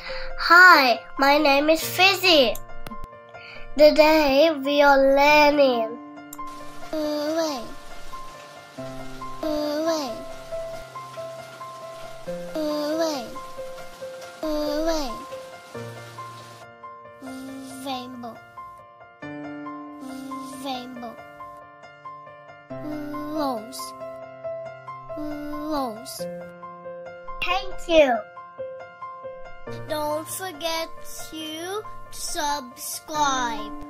Hi, my name is Fizzy. Today we are learning rain, rain, rain, rain, rainbow, rainbow, rose, rose. Thank you. Don't forget to subscribe.